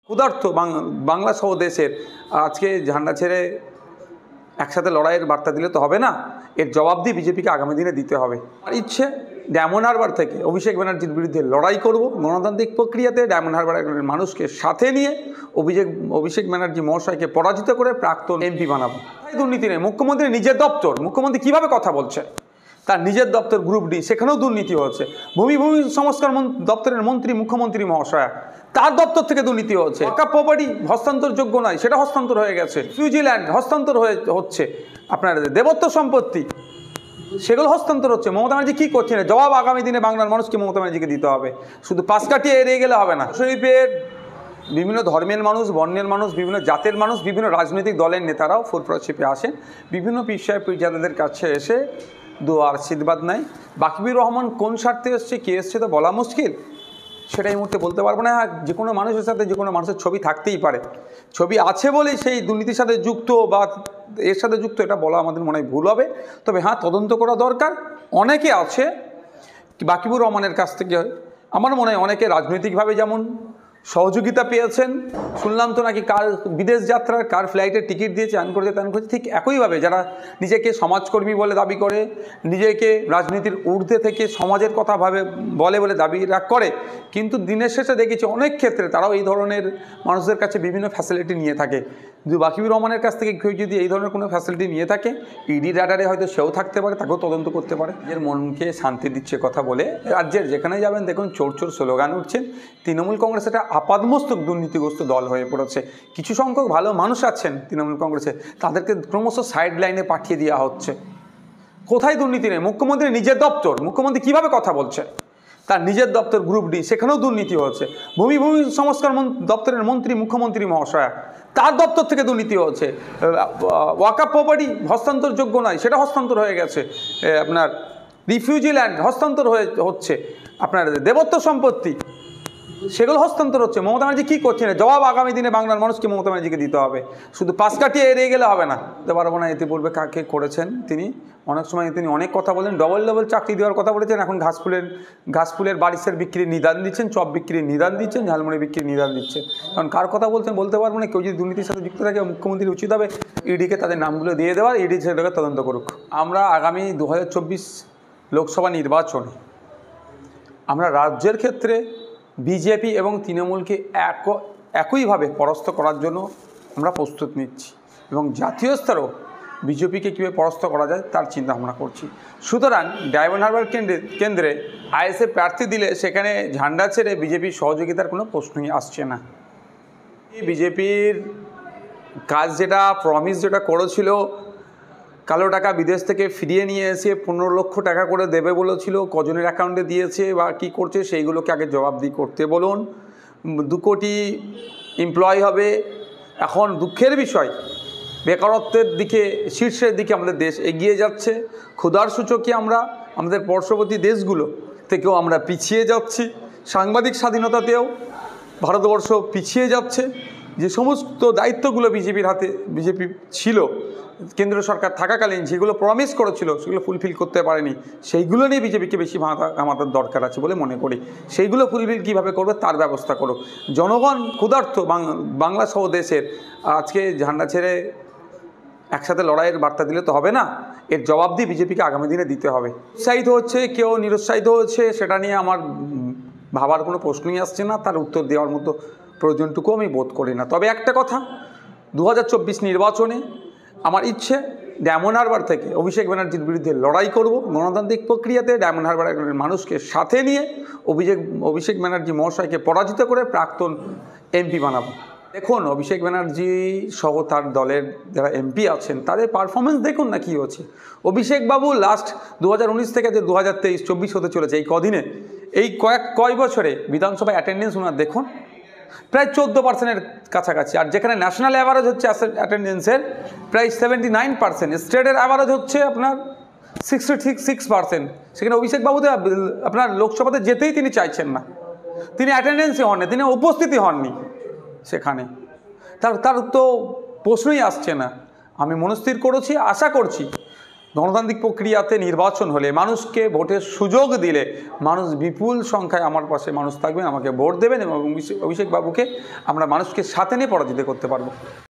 ক্ষুধার্ত বাংলা সহ দেশের আজকে ঝান্ডা ছেড়ে একসাথে লড়াইয়ের বার্তা দিলে তো হবে না, এর জবাব দিয়ে বিজেপিকে আগামী দিনে দিতে হবে। আর ইচ্ছে ডায়মন্ড হারবার থেকে অভিষেক ব্যানার্জির বিরুদ্ধে লড়াই করব, গণতান্ত্রিক প্রক্রিয়াতে ডায়মন্ড হারবারের মানুষকে সাথে নিয়ে অভিষেক ব্যানার্জি মহাশয়কে পরাজিত করে প্রাক্তন এমপি বানাবো। দুর্নীতি নেই, মুখ্যমন্ত্রী নিজের দপ্তর, মুখ্যমন্ত্রী কিভাবে কথা বলছে, তার নিজের দপ্তর গ্রুপ ডি, সেখানেও দুর্নীতি হচ্ছে। ভূমি সংস্কার দপ্তরের মন্ত্রী মুখ্যমন্ত্রী মহাশয়া, তার দপ্তর থেকে দুর্নীতি হচ্ছে। ওয়াকফ প্রপার্টি হস্তান্তরযোগ্য নয়, সেটা হস্তান্তর হয়ে গেছে। নিউজিল্যান্ড হস্তান্তর হচ্ছে, আপনার দেবত্ব সম্পত্তি সেগুলো হস্তান্তর হচ্ছে। মমতা ব্যানার্জি কী করছেন, জবাব আগামী দিনে বাংলার মানুষকে মমতা ব্যানার্জিকে দিতে হবে। শুধু পাশ কাটিয়ে এড়িয়ে গেলে হবে না। শরীফের বিভিন্ন ধর্মের মানুষ, বর্ণের মানুষ, বিভিন্ন জাতের মানুষ, বিভিন্ন রাজনৈতিক দলের নেতারাও ফুরফুরা আসেন, বিভিন্ন পীর সাহেব পীরজাদাদের কাছে এসে দোয়ার আশীর্বাদ নেয়। বাকিবুর রহমান কোন স্বার্থে এসছে, কে এসছে তো বলা মুশকিল, সেটা এই মুহূর্তে বলতে পারবো না। যে কোনো মানুষের সাথে যে কোনো মানুষের ছবি থাকতেই পারে, ছবি আছে বলেই সেই দুর্নীতির সাথে যুক্ত বা এর সাথে যুক্ত, এটা বলা আমাদের মনে হয় ভুল হবে। তবে হ্যাঁ, তদন্ত করা দরকার। অনেকে আছে বাকিবুর রহমানের কাছ থেকে, আমার মনে হয় অনেকে রাজনৈতিকভাবে যেমন সহযোগিতা পেয়েছেন, শুনলাম তো নাকি কার বিদেশ যাত্রার, কার ফ্লাইটের টিকিট দিয়েছে, আন করেছে ত্যান করেছে, ঠিক একইভাবে যারা নিজেকে সমাজকর্মী বলে দাবি করে, নিজেকে রাজনীতির ঊর্ধ্বে থেকে সমাজের কথা বলে দাবি করে, কিন্তু দিনের শেষে দেখেছি অনেক ক্ষেত্রে তারাও এই ধরনের মানুষদের কাছে বিভিন্ন ফ্যাসিলিটি নিয়ে থাকে। কিন্তু বাকিবুর রহমানের কাছ থেকে কেউ যদি এই ধরনের কোনো ফ্যাসিলিটি নিয়ে থাকে, ইডি রাডারে হয়তো সেও থাকতে পারে, তাকেও তদন্ত করতে পারে। নিজের মনকে শান্তি দিচ্ছে কথা বলে রাজ্যের যেখানে যাবেন দেখুন চোর চোর স্লোগান উঠছেন। তৃণমূল কংগ্রেস একটা আপাদমস্তক দুর্নীতিগ্রস্ত দল হয়ে পড়েছে। কিছু সংখ্যক ভালো মানুষ আছেন তৃণমূল কংগ্রেসে, তাদেরকে ক্রমশ সাইড লাইনে পাঠিয়ে দেওয়া হচ্ছে। কোথায় দুর্নীতি নেই, মুখ্যমন্ত্রী নিজের দপ্তর, মুখ্যমন্ত্রী কিভাবে কথা বলছে, তার নিজের দপ্তর গ্রুপ ডি, সেখানেও দুর্নীতি হচ্ছে। ভূমি সংস্কার দপ্তরের মন্ত্রী মুখ্যমন্ত্রী মহাশয়া, তার দপ্তর থেকে দুর্নীতি হচ্ছে। ওয়াকফ প্রপার্টি হস্তান্তরযোগ্য নয়, সেটা হস্তান্তর হয়ে গেছে। আপনার নিউজিল্যান্ড হস্তান্তর হচ্ছে, আপনার দেবত্ব সম্পত্তি সেগুলো হস্তান্তর হচ্ছে। মমতা ব্যানার্জি কী করছেন, জবাব আগামী দিনে বাংলার মানুষকে মমতা ব্যানার্জিকে দিতে হবে। শুধু পাশ কাটিয়ে এড়িয়ে গেলে হবে না। দিতে পারবো না, এতে বলবে কাকে করেছেন তিনি। অনেক সময় তিনি অনেক কথা বলেন, ডবল চাকরি দেওয়ার কথা বলেছেন, এখন ঘাসফুলের বারিশের বিক্রির নিদান দিচ্ছেন, চপ বিক্রির নিদান দিচ্ছেন, ঝালমুড়ি বিক্রির নিদান দিচ্ছেন। কারণ কার কথা বলছেন বলতে পারবো না। কেউ যদি দুর্নীতির সাথে যুক্ত থাকে, মুখ্যমন্ত্রীর উচিত হবে ইডিকে তাদের নামগুলো দিয়ে দেওয়ার, ইডি সেটাকে তদন্ত করুক। আমরা আগামী 2024 লোকসভা নির্বাচনে আমরা রাজ্যের ক্ষেত্রে বিজেপি এবং তৃণমূলকে একইভাবে পরাস্ত করার জন্য আমরা প্রস্তুত নিচ্ছি, এবং জাতীয় স্তরেও বিজেপিকে কীভাবে পরাস্ত করা যায় তার চিন্তা ভাবনা করছি। সুতরাং ডায়মন্ড হারবার কেন্দ্রে আইএসএফ প্রার্থী দিলে সেখানে ঝান্ডা ছেড়ে বিজেপির সহযোগিতার কোনো প্রশ্নই আসছে না। বিজেপির কাজ যেটা প্রমিস যেটা করেছিল, কালো টাকা বিদেশ থেকে ফিরিয়ে নিয়ে এসে 15 লক্ষ টাকা করে দেবে বলেছিল, কজনের অ্যাকাউন্টে দিয়েছে বা কী করছে সেইগুলোকে আগে জবাবদিহি করতে বলুন। 2 কোটি এমপ্লয় হবে। এখন দুঃখের বিষয়, বেকারত্বের দিকে শীর্ষের দিকে আমাদের দেশ এগিয়ে যাচ্ছে। ক্ষুধার সূচকে আমরা আমাদের পার্শ্ববর্তী দেশগুলো থেকেও আমরা পিছিয়ে যাচ্ছি। সাংবাদিক স্বাধীনতাতেও ভারতবর্ষ পিছিয়ে যাচ্ছে। যে সমস্ত দায়িত্বগুলো বিজেপি ছিল কেন্দ্র সরকার থাকাকালীন, যেগুলো প্রমিস করেছিল সেগুলো ফুলফিল করতে পারেনি, সেইগুলো নিয়ে বিজেপিকে বেশি আমাদের দরকার আছে বলে মনে করি। সেইগুলো ফুলফিল কীভাবে করবে তার ব্যবস্থা করুক। জনগণ ক্ষুধার্ত বাংলা সহ দেশের আজকে ঝান্ডা ছেড়ে একসাথে লড়াইয়ের বার্তা দিলে তো হবে না, এর জবাব দিয়ে বিজেপিকে আগামী দিনে দিতে হবে। উৎসাহিত হচ্ছে কেউ, নিরুৎসাহিত হচ্ছে, সেটা নিয়ে আমার ভাবার কোনো প্রশ্নই আসছে না, তার উত্তর দেওয়ার মতো প্রয়োজনটুকু আমি বোধ করি না। তবে একটা কথা, 2024 নির্বাচনে আমার ইচ্ছে ডায়মন্ড হারবার থেকে অভিষেক ব্যানার্জির বিরুদ্ধে লড়াই করব, গণতান্ত্রিক প্রক্রিয়াতে ডায়মন্ড হারবারের মানুষকে সাথে নিয়ে অভিষেক ব্যানার্জি মহাশয়কে পরাজিত করে প্রাক্তন এমপি বানাবো। দেখুন, অভিষেক ব্যানার্জি সহ তার দলের যারা এমপি আছেন তাদের পারফরমেন্স দেখুন না কী হচ্ছে। অভিষেক বাবু লাস্ট 2019 থেকে যে 2023-24 হতে চলেছে, এই কদিনে, এই কয় বছরে বিধানসভায় অ্যাটেন্ডেন্স ওনার দেখুন প্রায় 14%-এর কাছাকাছি। আর যেখানে ন্যাশনাল অ্যাভারেজ হচ্ছে অ্যাটেন্ডেন্সের প্রায় 79%, স্টেটের অ্যাভারেজ হচ্ছে আপনার 66%। সেখানে অভিষেক বাবুতে আপনার লোকসভাতে যেতেই তিনি চাইছেন না, তিনি অ্যাটেন্ডেন্সই হননি, তিনি উপস্থিতি হননি সেখানে। তার তো প্রশ্নই আসছে না। আমি মনস্থির করেছি, আশা করছি গণতান্ত্রিক প্রক্রিয়াতে নির্বাচন হলে, মানুষকে ভোটের সুযোগ দিলে মানুষ বিপুল সংখ্যায় আমার পাশে মানুষ থাকবেন, আমাকে ভোট দেবেন এবং অভিষেক বাবুকে আমরা মানুষকে সাথে নিয়ে পরাজিত করতে পারবো।